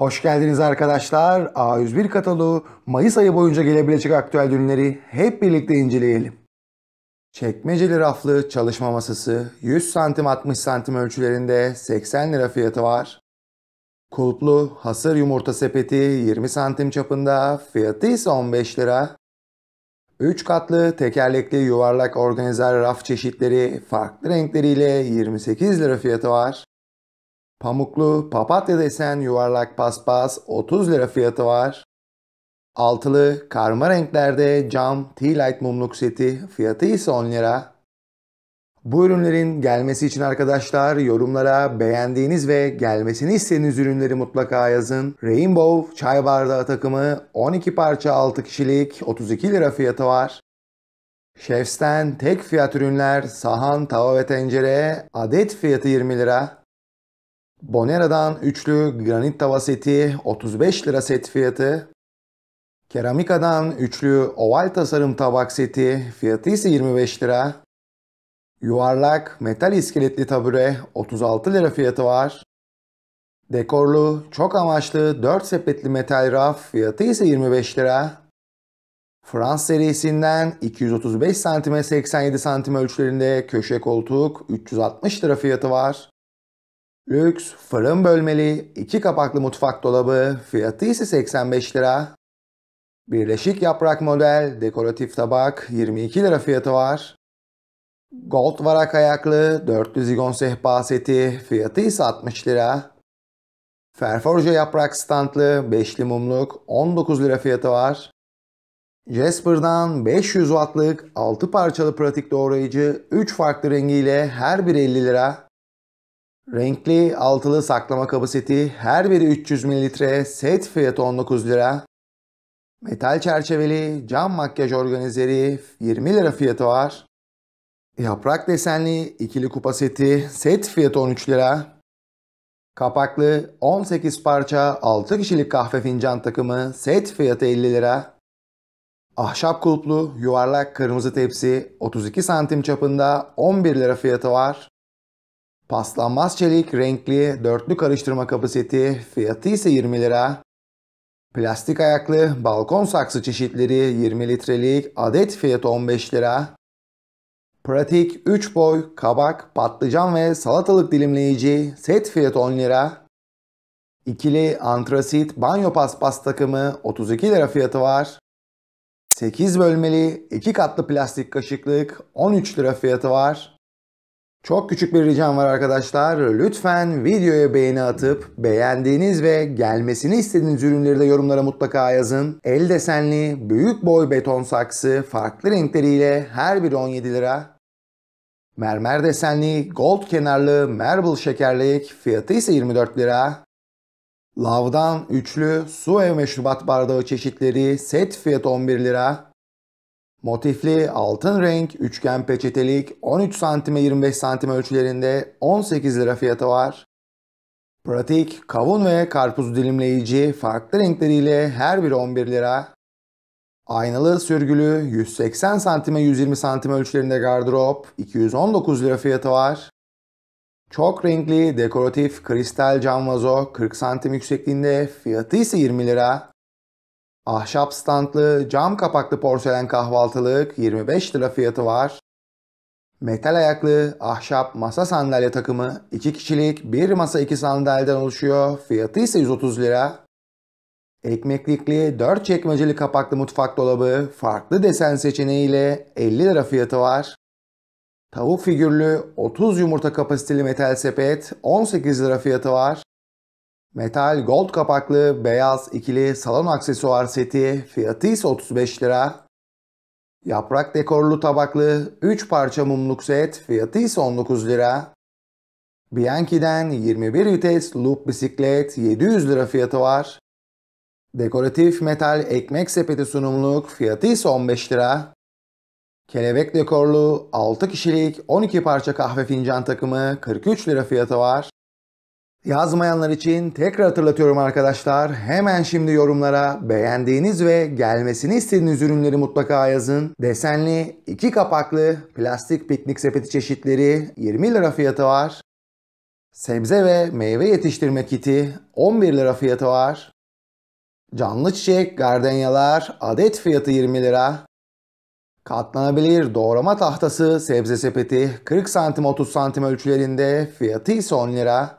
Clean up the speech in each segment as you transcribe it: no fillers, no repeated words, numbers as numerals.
Hoş geldiniz arkadaşlar. A101 kataloğu Mayıs ayı boyunca gelebilecek aktüel ürünleri hep birlikte inceleyelim. Çekmeceli raflı çalışma masası 100 cm 60 cm ölçülerinde 80 lira fiyatı var. Kulplu hasır yumurta sepeti 20 santim çapında, fiyatı ise 15 lira. 3 katlı tekerlekli yuvarlak organizer raf çeşitleri farklı renkleriyle 28 lira fiyatı var. Pamuklu papatya desen yuvarlak paspas 30 lira fiyatı var. Altılı karma renklerde cam tea light mumluk seti, fiyatı ise 10 lira. Bu ürünlerin gelmesi için arkadaşlar yorumlara beğendiğiniz ve gelmesini istediğiniz ürünleri mutlaka yazın. Rainbow çay bardağı takımı 12 parça 6 kişilik 32 lira fiyatı var. Chef'sten tek fiyat ürünler sahan, tava ve tencere adet fiyatı 20 lira. Bonera'dan üçlü granit tava seti 35 lira set fiyatı. Keramika'dan üçlü oval tasarım tabak seti, fiyatı ise 25 lira. Yuvarlak metal iskeletli tabure 36 lira fiyatı var. Dekorlu çok amaçlı 4 sepetli metal raf, fiyatı ise 25 lira. Frans serisinden 235 cm 87 cm ölçülerinde köşe koltuk 360 lira fiyatı var. Lüks fırın bölmeli 2 kapaklı mutfak dolabı, fiyatı ise 85 lira. Birleşik yaprak model dekoratif tabak 22 lira fiyatı var. Gold varak ayaklı dörtlü zigon sehpa seti, fiyatı ise 60 lira. Ferforje yaprak standlı beşli mumluk 19 lira fiyatı var. Jasper'dan 500 wattlık 6 parçalı pratik doğrayıcı 3 farklı rengiyle her biri 50 lira. Renkli altılı saklama kabı seti her biri 300 ml, set fiyatı 19 lira. Metal çerçeveli cam makyaj organizeri 20 lira fiyatı var. Yaprak desenli ikili kupa seti set fiyatı 13 lira. Kapaklı 18 parça 6 kişilik kahve fincan takımı set fiyatı 50 lira. Ahşap kulplu yuvarlak kırmızı tepsi 32 santim çapında 11 lira fiyatı var. Paslanmaz çelik renkli dörtlü karıştırma kabı seti, fiyatı ise 20 lira. Plastik ayaklı balkon saksı çeşitleri 20 litrelik adet fiyatı 15 lira. Pratik 3 boy kabak, patlıcan ve salatalık dilimleyici set fiyatı 10 lira. İkili antrasit banyo paspas takımı 32 lira fiyatı var. 8 bölmeli 2 katlı plastik kaşıklık 13 lira fiyatı var. Çok küçük bir ricam var arkadaşlar. Lütfen videoya beğeni atıp beğendiğiniz ve gelmesini istediğiniz ürünleri de yorumlara mutlaka yazın. El desenli büyük boy beton saksı farklı renkleriyle her biri 17 lira. Mermer desenli gold kenarlı marble şekerlik, fiyatı ise 24 lira. Lav'dan üçlü su ve meşrubat bardağı çeşitleri set fiyatı 11 lira. Motifli altın renk üçgen peçetelik 13 cm 25 cm ölçülerinde 18 lira fiyatı var. Pratik kavun ve karpuz dilimleyici farklı renkleriyle her biri 11 lira. Aynalı sürgülü 180 cm 120 cm ölçülerinde gardırop 219 lira fiyatı var. Çok renkli dekoratif kristal cam vazo 40 cm yüksekliğinde, fiyatı ise 20 lira. Ahşap standlı cam kapaklı porselen kahvaltılık 25 lira fiyatı var. Metal ayaklı ahşap masa sandalye takımı 2 kişilik 1 masa 2 sandalyeden oluşuyor. Fiyatı ise 130 lira. Ekmeklikli 4 çekmeceli kapaklı mutfak dolabı farklı desen seçeneğiyle 50 lira fiyatı var. Tavuk figürlü 30 yumurta kapasiteli metal sepet 18 lira fiyatı var. Metal gold kapaklı beyaz ikili salon aksesuar seti, fiyatı ise 35 lira. Yaprak dekorlu tabaklı 3 parça mumluk set, fiyatı ise 19 lira. Bianchi'den 21 vites loop bisiklet 700 lira fiyatı var. Dekoratif metal ekmek sepeti sunumluk, fiyatı ise 15 lira. Kelebek dekorlu 6 kişilik 12 parça kahve fincan takımı 43 lira fiyatı var. Yazmayanlar için tekrar hatırlatıyorum arkadaşlar. Hemen şimdi yorumlara beğendiğiniz ve gelmesini istediğiniz ürünleri mutlaka yazın. Desenli 2 kapaklı plastik piknik sepeti çeşitleri 20 lira fiyatı var. Sebze ve meyve yetiştirme kiti 11 lira fiyatı var. Canlı çiçek gardenyalar adet fiyatı 20 lira. Katlanabilir doğrama tahtası sebze sepeti 40 cm 30 cm ölçülerinde fiyatı ise 10 lira.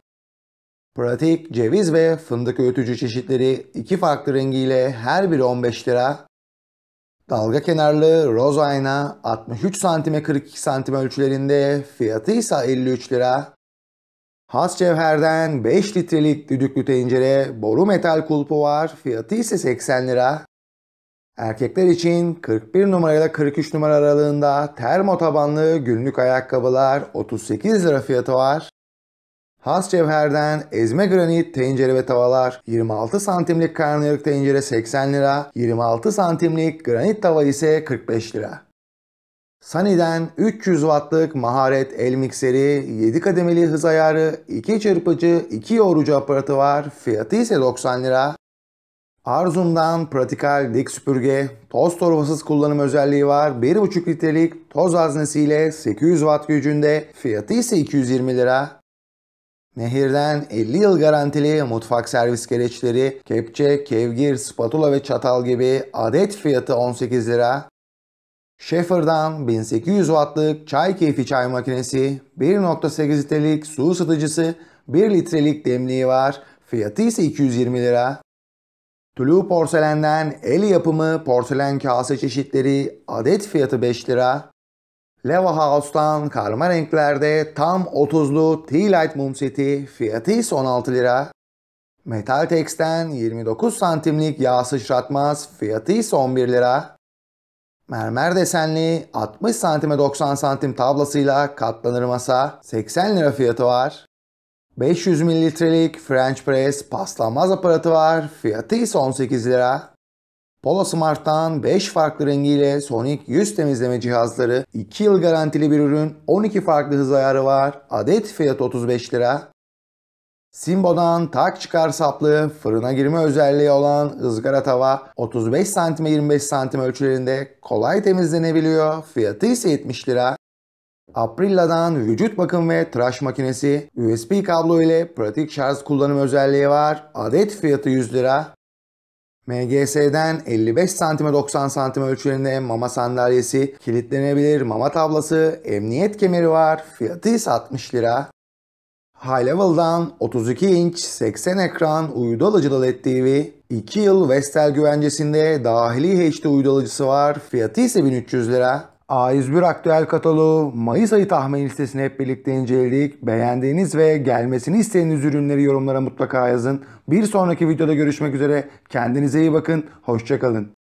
Pratik ceviz ve fındık öğütücü çeşitleri 2 farklı rengiyle her biri 15 lira. Dalga kenarlı roz ayna 63 cm 42 cm ölçülerinde fiyatı ise 53 lira. Has cevherden 5 litrelik düdüklü tencere boru metal kulpu var. Fiyatı ise 80 lira. Erkekler için 41 numarayla 43 numara aralığında termo tabanlı günlük ayakkabılar 38 lira fiyatı var. Has cevherden ezme granit tencere ve tavalar 26 santimlik karnıyarık tencere 80 lira, 26 santimlik granit tava ise 45 lira. Sunny'den 300 wattlık maharet el mikseri, 7 kademeli hız ayarı, 2 çırpıcı, 2 yoğurucu aparatı var. Fiyatı ise 90 lira. Arzum'dan pratikal dik süpürge, toz torbasız kullanım özelliği var. 1,5 litrelik toz haznesiyle 800 watt gücünde. Fiyatı ise 220 lira. Nehir'den 50 yıl garantili mutfak servis gereçleri, kepçe, kevgir, spatula ve çatal gibi adet fiyatı 18 lira. Schaefer'dan 1800 wattlık çay keyfi çay makinesi, 1,8 litrelik su ısıtıcısı, 1 litrelik demliği var. Fiyatı ise 220 lira. Tulu Porselen'den el yapımı porselen kase çeşitleri adet fiyatı 5 lira. Leva House'tan karma renklerde tam 30'lu Tea Light mum seti fiyatı ise 16 lira. Metal Tex'ten 29 santimlik yağ sıçratmaz fiyatı ise 11 lira. Mermer desenli 60 santime 90 santim tablasıyla katlanır masa 80 lira fiyatı var. 500 mililitrelik French Press paslanmaz aparatı var. Fiyatı ise 18 lira. Polo Smart'tan 5 farklı rengiyle Sonic yüz temizleme cihazları 2 yıl garantili bir ürün. 12 farklı hız ayarı var. Adet fiyatı 35 lira. Simbo'dan tak çıkar saplı fırına girme özelliği olan ızgara tava 35 cm 25 cm ölçülerinde kolay temizlenebiliyor. Fiyatı ise 70 lira. Aprilla'dan vücut bakım ve tıraş makinesi USB kablo ile pratik şarj kullanım özelliği var. Adet fiyatı 100 lira. MGS'den 55 cm 90 cm ölçülerinde mama sandalyesi, kilitlenebilir mama tablası, emniyet kemeri var. Fiyatı ise 60 lira. High Level'dan 32 inç 80 ekran uydu alıcılı LED TV, 2 yıl Vestel güvencesinde dahili HD uydu alıcısı var. Fiyatı ise 1300 lira. A101 aktüel kataloğu Mayıs ayı tahmin listesini hep birlikte inceledik. Beğendiğiniz ve gelmesini istediğiniz ürünleri yorumlara mutlaka yazın. Bir sonraki videoda görüşmek üzere. Kendinize iyi bakın. Hoşça kalın.